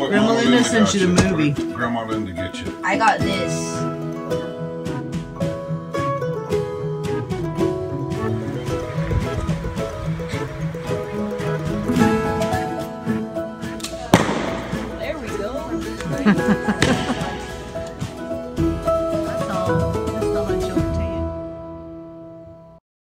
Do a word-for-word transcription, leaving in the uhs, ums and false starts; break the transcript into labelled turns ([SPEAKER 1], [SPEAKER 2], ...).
[SPEAKER 1] what
[SPEAKER 2] Grandma
[SPEAKER 1] Mama
[SPEAKER 2] Linda
[SPEAKER 1] Linda
[SPEAKER 2] sent
[SPEAKER 1] got
[SPEAKER 2] you the movie.
[SPEAKER 1] What Grandma Linda get you.
[SPEAKER 3] I got this.
[SPEAKER 4] There we go.